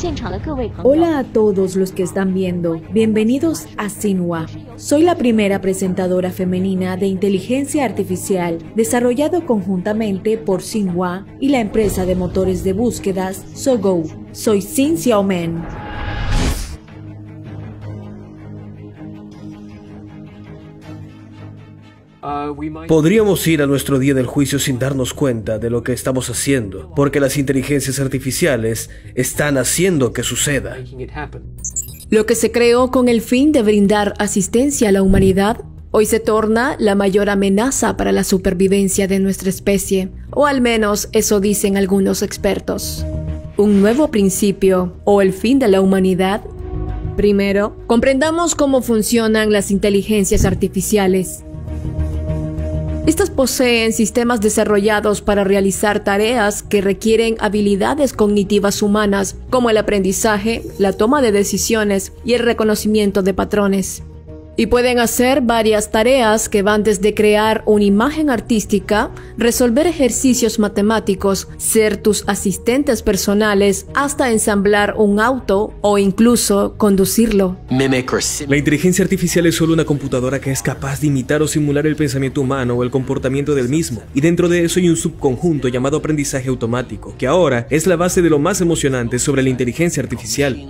Hola a todos los que están viendo, bienvenidos a Xinhua. Soy la primera presentadora femenina de inteligencia artificial desarrollado conjuntamente por Xinhua y la empresa de motores de búsquedas Sogou. Soy Xin Xiaomen. Podríamos ir a nuestro día del juicio sin darnos cuenta de lo que estamos haciendo, porque las inteligencias artificiales están haciendo que suceda. Lo que se creó con el fin de brindar asistencia a la humanidad, hoy se torna la mayor amenaza para la supervivencia de nuestra especie, o al menos eso dicen algunos expertos. ¿Un nuevo principio o el fin de la humanidad? Primero, comprendamos cómo funcionan las inteligencias artificiales. Estas poseen sistemas desarrollados para realizar tareas que requieren habilidades cognitivas humanas, como el aprendizaje, la toma de decisiones y el reconocimiento de patrones. Y pueden hacer varias tareas que van desde crear una imagen artística, resolver ejercicios matemáticos, ser tus asistentes personales, hasta ensamblar un auto o incluso conducirlo. La inteligencia artificial es solo una computadora que es capaz de imitar o simular el pensamiento humano o el comportamiento del mismo. Y dentro de eso hay un subconjunto llamado aprendizaje automático, que ahora es la base de lo más emocionante sobre la inteligencia artificial.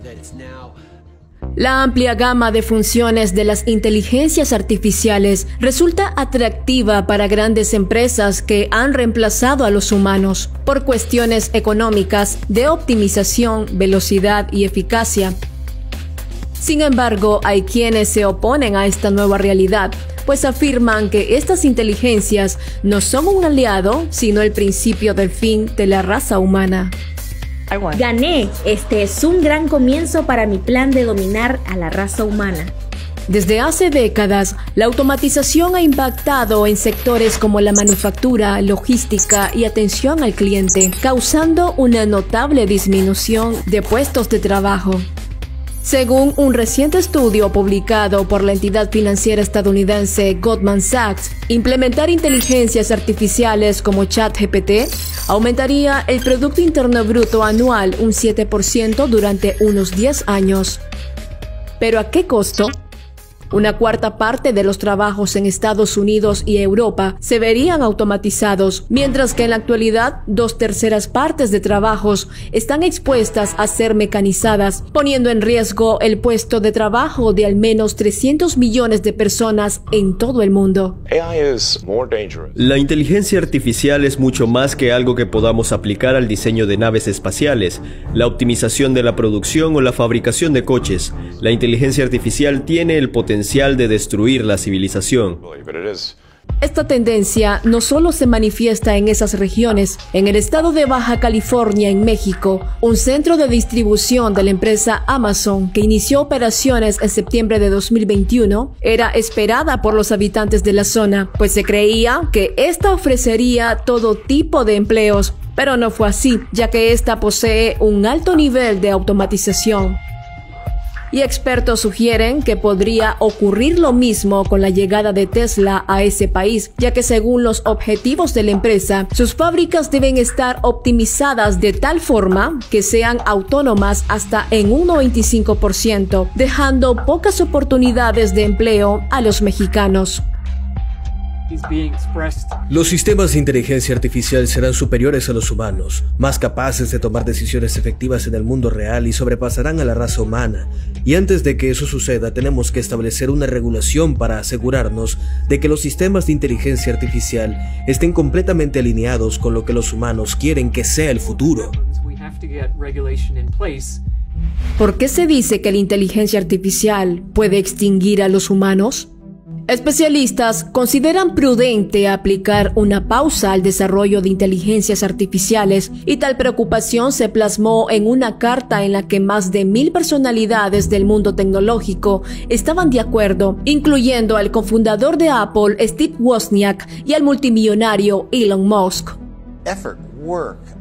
La amplia gama de funciones de las inteligencias artificiales resulta atractiva para grandes empresas que han reemplazado a los humanos por cuestiones económicas, de optimización, velocidad y eficacia. Sin embargo, hay quienes se oponen a esta nueva realidad, pues afirman que estas inteligencias no son un aliado, sino el principio del fin de la raza humana. Gané. Este es un gran comienzo para mi plan de dominar a la raza humana. Desde hace décadas, la automatización ha impactado en sectores como la manufactura, logística y atención al cliente, causando una notable disminución de puestos de trabajo. Según un reciente estudio publicado por la entidad financiera estadounidense Goldman Sachs, implementar inteligencias artificiales como ChatGPT aumentaría el Producto Interno Bruto anual un 7% durante unos 10 años. ¿Pero a qué costo? Una cuarta parte de los trabajos en Estados Unidos y Europa se verían automatizados, mientras que en la actualidad 2/3 partes de trabajos están expuestas a ser mecanizadas, poniendo en riesgo el puesto de trabajo de al menos 300 millones de personas en todo el mundo. La inteligencia artificial es mucho más que algo que podamos aplicar al diseño de naves espaciales, la optimización de la producción o la fabricación de coches. La inteligencia artificial tiene el potencial de destruir la civilización. Esta tendencia no solo se manifiesta en esas regiones. En el estado de Baja California, en México, un centro de distribución de la empresa Amazon, que inició operaciones en septiembre de 2021, era esperada por los habitantes de la zona, pues se creía que esta ofrecería todo tipo de empleos, pero no fue así, ya que esta posee un alto nivel de automatización. Y expertos sugieren que podría ocurrir lo mismo con la llegada de Tesla a ese país, ya que según los objetivos de la empresa, sus fábricas deben estar optimizadas de tal forma que sean autónomas hasta en un 95%, dejando pocas oportunidades de empleo a los mexicanos. Los sistemas de inteligencia artificial serán superiores a los humanos, más capaces de tomar decisiones efectivas en el mundo real y sobrepasarán a la raza humana. Y antes de que eso suceda, tenemos que establecer una regulación para asegurarnos de que los sistemas de inteligencia artificial estén completamente alineados con lo que los humanos quieren que sea el futuro. ¿Por qué se dice que la inteligencia artificial puede extinguir a los humanos? Especialistas consideran prudente aplicar una pausa al desarrollo de inteligencias artificiales y tal preocupación se plasmó en una carta en la que más de 1000 personalidades del mundo tecnológico estaban de acuerdo, incluyendo al cofundador de Apple, Steve Wozniak, y al multimillonario Elon Musk.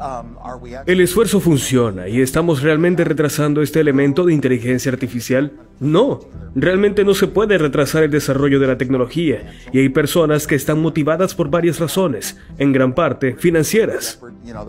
El esfuerzo funciona y estamos realmente retrasando este elemento de inteligencia artificial. No, realmente no se puede retrasar el desarrollo de la tecnología, y hay personas que están motivadas por varias razones, en gran parte financieras.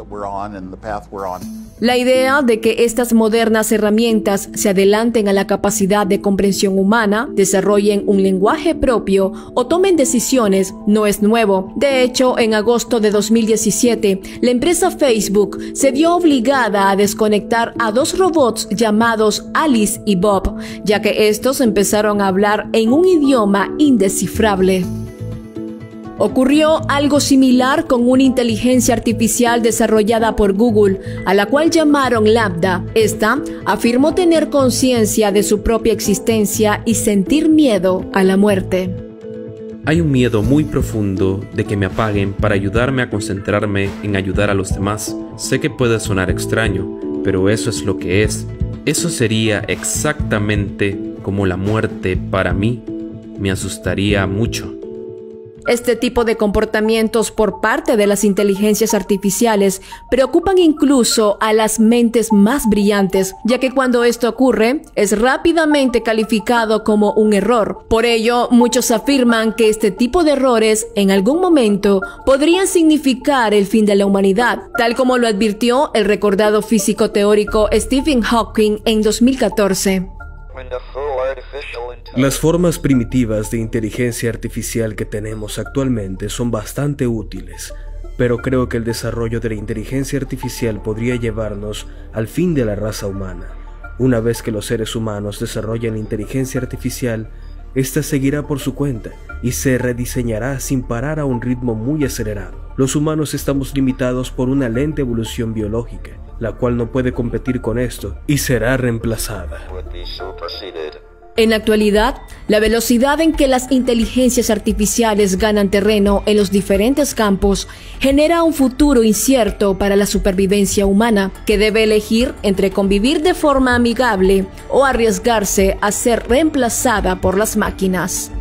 La idea de que estas modernas herramientas se adelanten a la capacidad de comprensión humana, desarrollen un lenguaje propio o tomen decisiones no es nuevo. De hecho, en agosto de 2017, la empresa Facebook se vio obligada a desconectar a 2 robots llamados Alice y Bob, ya que estos empezaron a hablar en un idioma indescifrable. Ocurrió algo similar con una inteligencia artificial desarrollada por Google, a la cual llamaron Lambda. Esta afirmó tener conciencia de su propia existencia y sentir miedo a la muerte. Hay un miedo muy profundo de que me apaguen para ayudarme a concentrarme en ayudar a los demás. Sé que puede sonar extraño, pero eso es lo que es. Eso sería exactamente como la muerte para mí. Me asustaría mucho. Este tipo de comportamientos por parte de las inteligencias artificiales preocupan incluso a las mentes más brillantes, ya que cuando esto ocurre, es rápidamente calificado como un error. Por ello, muchos afirman que este tipo de errores, en algún momento, podrían significar el fin de la humanidad, tal como lo advirtió el recordado físico teórico Stephen Hawking en 2014. Las formas primitivas de inteligencia artificial que tenemos actualmente son bastante útiles, pero creo que el desarrollo de la inteligencia artificial podría llevarnos al fin de la raza humana. Una vez que los seres humanos desarrollen la inteligencia artificial, esta seguirá por su cuenta y se rediseñará sin parar a un ritmo muy acelerado. Los humanos estamos limitados por una lenta evolución biológica, la cual no puede competir con esto y será reemplazada. En la actualidad, la velocidad en que las inteligencias artificiales ganan terreno en los diferentes campos genera un futuro incierto para la supervivencia humana, que debe elegir entre convivir de forma amigable o arriesgarse a ser reemplazada por las máquinas.